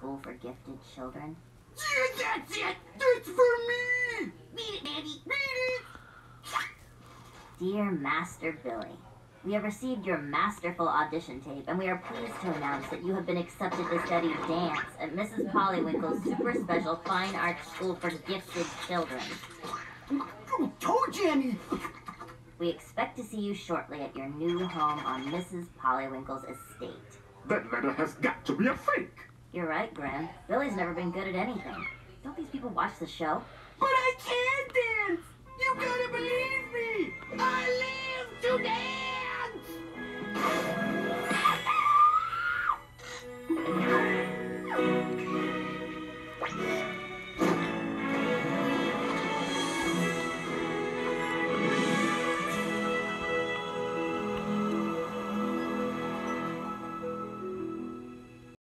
school for gifted children? Yeah, that's it! That's for me! Read it, Mandy! Read it! Dear Master Billy, we have received your masterful audition tape, and we are pleased to announce that you have been accepted to study dance at Mrs. Pollywinkle's super special fine arts school for gifted children. I told you, Annie! We expect to see you shortly at your new home on Mrs. Pollywinkle's estate. That letter has got to be a fake. You're right, Grim. Billy's never been good at anything. Don't these people watch the show? But I can't!